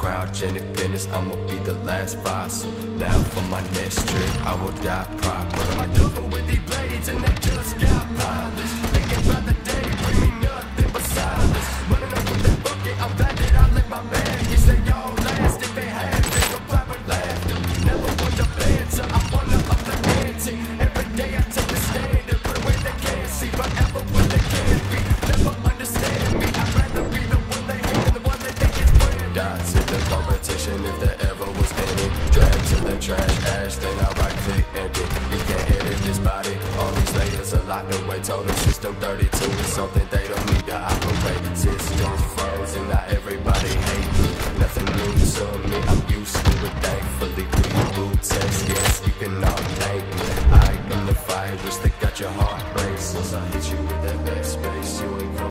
crouch and independence, I'ma be the last boss. Now for my next trick, I will die proper. I'm doing with these blades and they just got polished. Thinking about the day, bring me nothing but silence. Running up with that bucket, I'm glad that I let my man. He said y'all last if they had they go clap and laughter. Never want to answer, I wanna up the ante. Every day I take a stand and put away they can't see. Forever when they can't be, never understand me. I'd rather be the one they hate than the one they think is brand. Dots in the competition if there ever was any. Drag to the trash, ash, then I right click empty. You can't edit this body, all these layers a lot to wait, total